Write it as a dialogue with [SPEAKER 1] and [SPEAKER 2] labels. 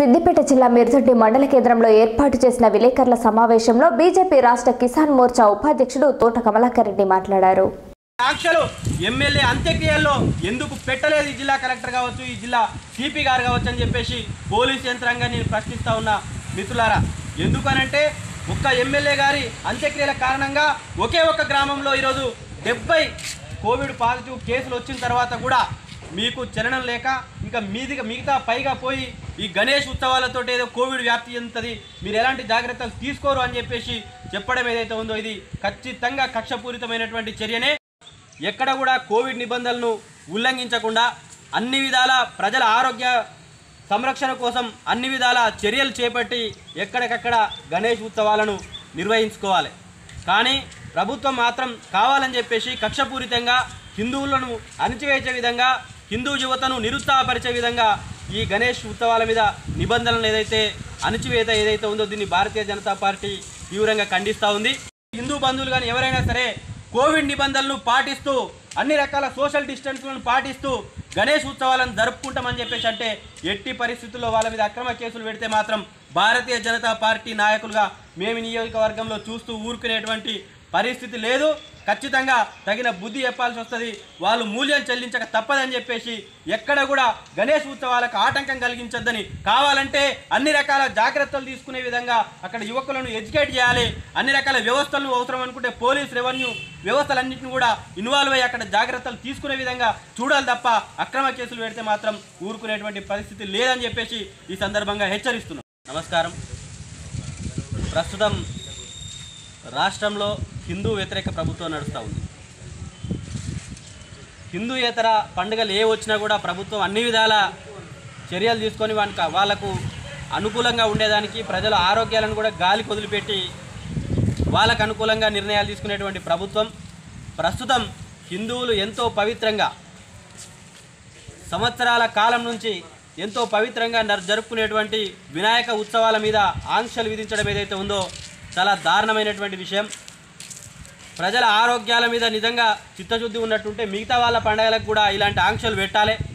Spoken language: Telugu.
[SPEAKER 1] సిద్దిపేట జిల్లా మిర్దొడ్డి మండల కేంద్రంలో ఏర్పాటు చేసిన విలేకరుల సమావేశంలో బీజేపీ రాష్ట్ర కిసాన్ మోర్చా ఉపాధ్యక్షుడు తోట కమలాకర్ రెడ్డి మాట్లాడారు.
[SPEAKER 2] ఆంక్షలు ఎమ్మెల్యే అంత్యక్రియల్లో ఎందుకు పెట్టలేదు ఈ జిల్లా కలెక్టర్ కావచ్చు, ఈ జిల్లా సిపి గారు కావచ్చు అని చెప్పేసి పోలీస్ యంత్రాంగాన్ని నేను ప్రశ్నిస్తా ఉన్నా మిత్రులారా. ఎందుకనంటే ఒక్క ఎమ్మెల్యే గారి అంత్యక్రియల కారణంగా ఒకే ఒక్క గ్రామంలో ఈరోజు 70 కోవిడ్ పాజిటివ్ కేసులు వచ్చిన తర్వాత కూడా మీకు చలనం లేక ఇంకా మిగతా పైగా పోయి ఈ గణేష్ ఉత్సవాలతో ఏదో కోవిడ్ వ్యాప్తి చెందుతుంది, మీరు ఎలాంటి జాగ్రత్తలు తీసుకోరు అని చెప్పేసి చెప్పడం ఏదైతే ఉందో ఇది ఖచ్చితంగా కక్షపూరితమైనటువంటి చర్యనే. ఎక్కడ కూడా కోవిడ్ నిబంధనలను ఉల్లంఘించకుండా అన్ని విధాల ప్రజల ఆరోగ్య సంరక్షణ కోసం అన్ని విధాల చర్యలు చేపట్టి ఎక్కడికక్కడ గణేష్ ఉత్సవాలను నిర్వహించుకోవాలి. కానీ ప్రభుత్వం మాత్రం కావాలని చెప్పేసి కక్షపూరితంగా హిందువులను అణిచివేసే విధంగా, హిందూ యువతను నిరుత్సాహపరిచే విధంగా ఈ గణేష్ ఉత్సవాల మీద నిబంధనలు అణిచివేత ఏదైతే ఉందో దీన్ని భారతీయ జనతా పార్టీ తీవ్రంగా ఖండిస్తూ ఉంది. హిందూ బంధువులు కానీ ఎవరైనా సరే కోవిడ్ నిబంధనలను పాటిస్తూ అన్ని రకాల సోషల్ డిస్టెన్స్లను పాటిస్తూ గణేష్ ఉత్సవాలను జరుపుకుంటామని చెప్పేసి అంటే ఎట్టి పరిస్థితుల్లో వాళ్ళ మీద అక్రమ కేసులు పెడితే మాత్రం భారతీయ జనతా పార్టీ నాయకులుగా మేము నియోజకవర్గంలో చూస్తూ ఊరుకునేటువంటి పరిస్థితి లేదు. ఖచ్చితంగా తగిన బుద్ధి చెప్పాల్సి వస్తుంది. వాళ్ళు మూల్యం చెల్లించక తప్పదని చెప్పేసి ఎక్కడ కూడా గణేష్ ఉత్సవాలకు ఆటంకం కలిగించొద్దని, కావాలంటే అన్ని రకాల జాగ్రత్తలు తీసుకునే విధంగా అక్కడ యువకులను ఎడ్యుకేట్ చేయాలి. అన్ని రకాల వ్యవస్థలను అవసరం అనుకుంటే పోలీస్, రెవెన్యూ వ్యవస్థలన్నింటినీ కూడా ఇన్వాల్వ్ అయ్యి అక్కడ జాగ్రత్తలు తీసుకునే విధంగా చూడాలి తప్ప అక్రమ కేసులు పెడితే మాత్రం ఊరుకునేటువంటి పరిస్థితి లేదని చెప్పేసి ఈ సందర్భంగా హెచ్చరిస్తున్నాం. నమస్కారం. ప్రస్తుతం రాష్ట్రంలో హిందూ వ్యతిరేక ప్రభుత్వం నడుస్తూ ఉంది. హిందూయేతర పండుగలు ఏ వచ్చినా కూడా ప్రభుత్వం అన్ని విధాల చర్యలు తీసుకొని వాళ్ళకు అనుకూలంగా ఉండేదానికి ప్రజల ఆరోగ్యాలను కూడా గాలికి వదిలిపెట్టి వాళ్ళకు అనుకూలంగా నిర్ణయాలు తీసుకునేటువంటి ప్రభుత్వం ప్రస్తుతం హిందువులు ఎంతో పవిత్రంగా సంవత్సరాల కాలం నుంచి ఎంతో పవిత్రంగా జరుపుకునేటువంటి వినాయక ఉత్సవాల మీద ఆంక్షలు విధించడం ఏదైతే ఉందో చాలా దారుణమైనటువంటి విషయం. ప్రజల ఆరోగ్యాల మీద నిజంగా చిత్తశుద్ధి ఉన్నట్టుంటే మిగతా వాళ్ళ పండుగలకు కూడా ఇలాంటి ఆంక్షలు పెట్టాలి.